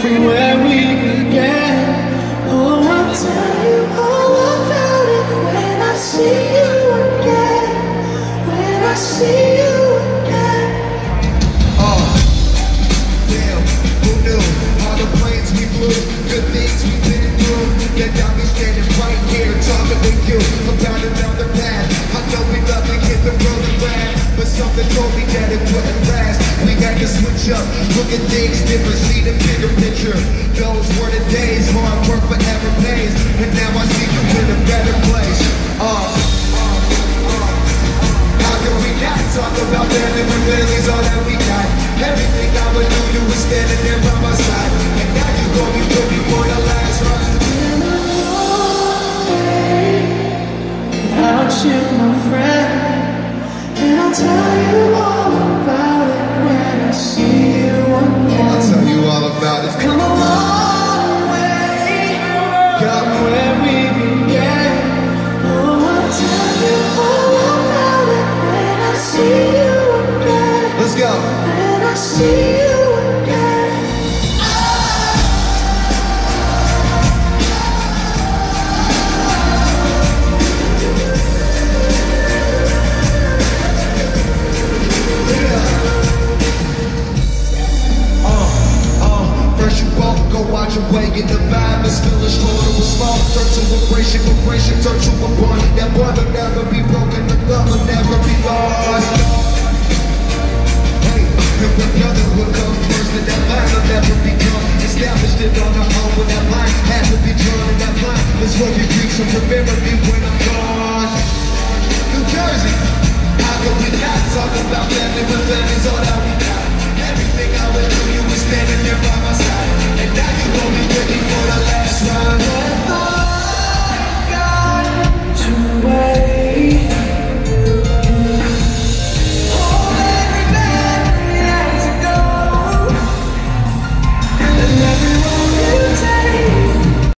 everywhere we began. Oh, I'll tell you all about it when I see you again. When I see you again. Damn, who knew? All the planes we flew, good things we've been through. That got me standing right here talking to you about another path. I know we love to hit the road and ride, but something told me that it wouldn't last. We had to switch up, look at things different, see the bigger picture. Those were the days, hard work forever pays, and now I see you in a better place. How can we not talk about family when family's all that we got? Everything I would do, you were standing there by my side, and now you gon' be with me for the last ride. Without you, my friend, and I'll tell you all about it when I see you again. I'll tell you all about it. Come a long way from where we began. Oh, I'll tell you all about it when I see you again. Let's go. When I see you again. First you walk, go out your way, get the vibe is feeling strong. It was small, turn to vibration, vibration turn to a bond. That bond will never be broken, the love will never be lost. Hey, and when nothing will come first, and that line will never become established it on our own. When that line had to be drawn, and that line is what we reach. So remember